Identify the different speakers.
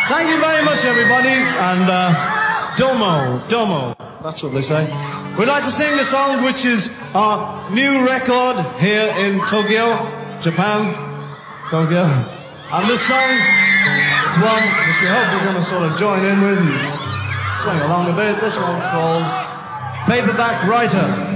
Speaker 1: Thank you very much, everybody, and domo, that's what they say. We'd like to sing a song which is our new record here in Tokyo, Japan, Tokyo. And this song is one which we hope you're going to sort of join in with and swing along a bit. This one's called Paperback Writer.